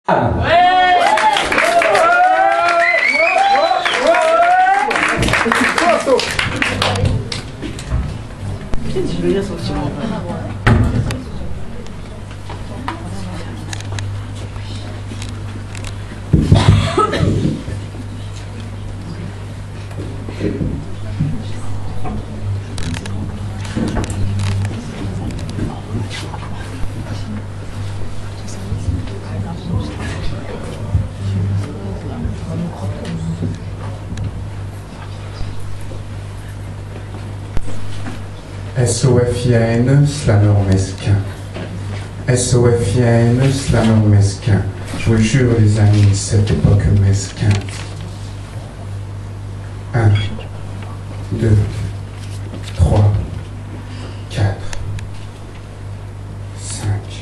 SOFIANE, slammer mesquin. SOFIANE, slammer mesquin. Je vous jure, les amis, cette époque mesquin. 1, 2, 3, 4, 5.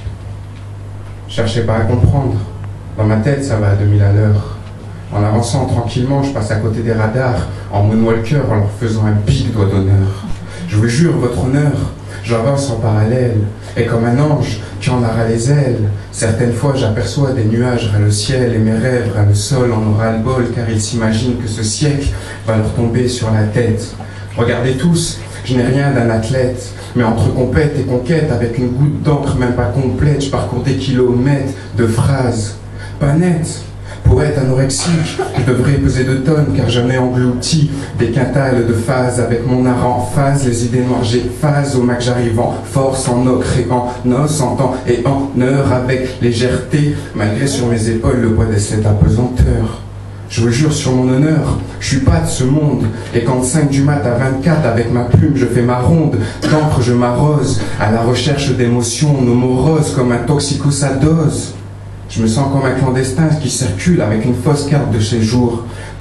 Cherchez pas à comprendre. Dans ma tête, ça va à 2000 à l'heure. En avançant tranquillement, je passe à côté des radars, en moonwalker, en leur faisant un big doigt d'honneur. Je vous jure, votre honneur, j'avance en parallèle, et comme un ange qui en aura les ailes, certaines fois j'aperçois des nuages ras le ciel, et mes rêves ras le sol en aura le bol, car ils s'imaginent que ce siècle va leur tomber sur la tête. Regardez tous, je n'ai rien d'un athlète, mais entre compète et conquête, avec une goutte d'encre même pas complète, je parcours des kilomètres de phrases, pas nettes. Poète anorexique, je devrais peser 2 tonnes car j'en ai englouti des quintales de phases avec mon art en phase, les idées noires j'efface au mac j'arrive en force, en ocre et en os, en temps et en heure avec légèreté, malgré sur mes épaules le poids de cette apesanteur. Je vous jure sur mon honneur, je suis pas de ce monde, et quand 5 du mat à 24 avec ma plume je fais ma ronde, d'encre je m'arrose, à la recherche d'émotions, nos moroses comme un toxicosadose. Je me sens comme un clandestin qui circule avec une fausse carte de séjour.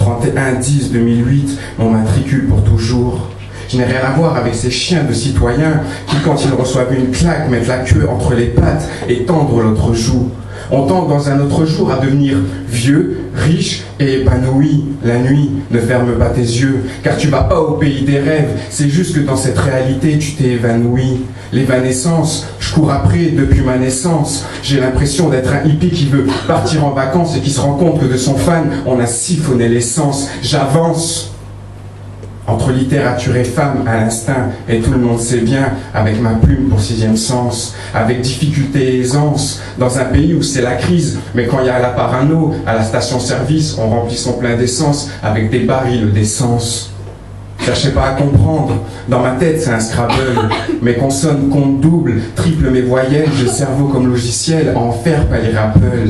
31-10-2008, mon matricule pour toujours. Je n'ai rien à voir avec ces chiens de citoyens qui, quand ils reçoivent une claque, mettent la queue entre les pattes et tendent l'autre joue. On tente dans un autre jour à devenir vieux, riche et épanoui. La nuit, ne ferme pas tes yeux, car tu vas pas au pays des rêves. C'est juste que dans cette réalité, tu t'es évanoui. L'évanescence, je cours après depuis ma naissance. J'ai l'impression d'être un hippie qui veut partir en vacances et qui se rend compte que de son fan, on a siphonné l'essence. J'avance entre littérature et femme à l'instinct, et tout le monde sait bien, avec ma plume pour 6e sens, avec difficulté et aisance, dans un pays où c'est la crise, mais quand il y a la parano, à la station-service, on remplit son plein d'essence avec des barils d'essence. Cherchez pas à comprendre, dans ma tête c'est un Scrabble, mes consonnes comptent double, triple mes voyelles, j'ai le cerveau comme logiciel, en faire pas les Apple.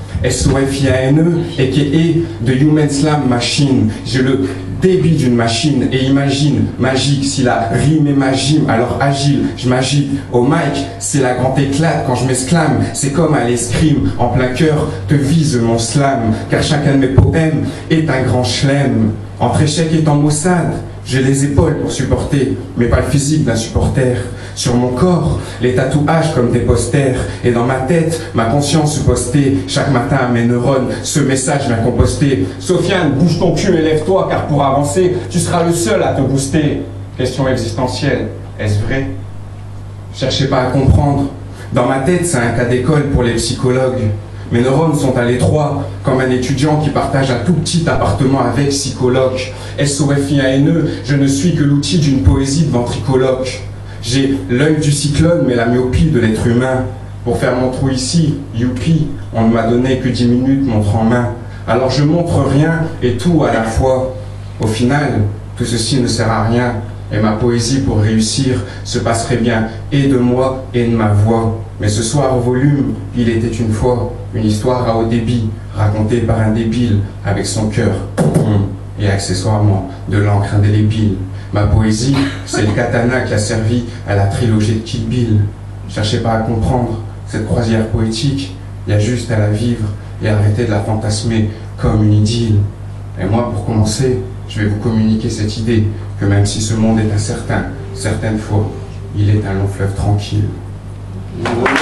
SOFIANE, a.k.a. de Human Slam Machine. J'ai le débit d'une machine et imagine, magique, si la rime est ma gym, alors agile, je m'agite. Au mic, c'est la grande éclate quand je m'exclame, c'est comme à l'escrime, en plein cœur te vise mon slam, car chacun de mes poèmes est un grand chelem. Entre échec et en maussade, j'ai les épaules pour supporter, mais pas le physique d'un supporter. Sur mon corps, les tatouages comme des posters, et dans ma tête, ma conscience postée. Chaque matin à mes neurones, ce message vient composter. Sofiane, bouge ton cul et lève-toi, car pour avancer, tu seras le seul à te booster. Question existentielle, est-ce vrai? Cherchez pas à comprendre. Dans ma tête, c'est un cas d'école pour les psychologues. Mes neurones sont à l'étroit, comme un étudiant qui partage un tout petit appartement avec psychologue. SOFIANE, je ne suis que l'outil d'une poésie de ventricoloque. J'ai l'œil du cyclone, mais la myopie de l'être humain. Pour faire mon trou ici, youpi, on ne m'a donné que 10 minutes, montre en main. Alors je montre rien et tout à la fois. Au final, tout ceci ne sert à rien. Et ma poésie, pour réussir, se passerait bien et de moi et de ma voix. Mais ce soir, au volume, il était une fois une histoire à haut débit, racontée par un débile, avec son cœur, et accessoirement de l'encre indélébile. Ma poésie, c'est le katana qui a servi à la trilogie de Kill Bill. Cherchez pas à comprendre cette croisière poétique, il y a juste à la vivre et arrêter de la fantasmer comme une idylle. Et moi, pour commencer, je vais vous communiquer cette idée que même si ce monde est incertain, certaines fois, il est un long fleuve tranquille.